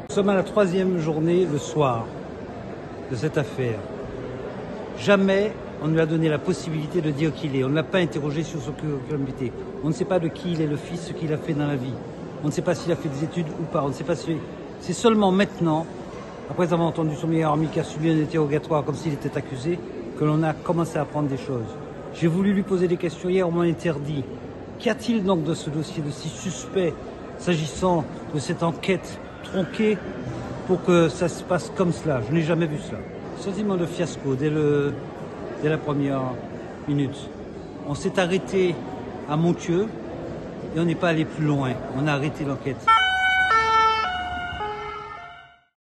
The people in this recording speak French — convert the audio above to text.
Nous sommes à la 3e journée, le soir, de cette affaire. Jamais on ne lui a donné la possibilité de dire qui il est. On ne l'a pas interrogé sur son curriculum. On ne sait pas de qui il est le fils, ce qu'il a fait dans la vie. On ne sait pas s'il a fait des études ou pas. On ne sait pas si... C'est seulement maintenant, après avoir entendu son meilleur ami qui a subi un interrogatoire comme s'il était accusé, que l'on a commencé à apprendre des choses. J'ai voulu lui poser des questions hier, on m'a interdit. Qu'y a-t-il donc de ce dossier de si suspect s'agissant de cette enquête tronquée pour que ça se passe comme cela? Je n'ai jamais vu cela. Sentiment de fiasco dès la première minute. On s'est arrêté à Montieu et on n'est pas allé plus loin. On a arrêté l'enquête.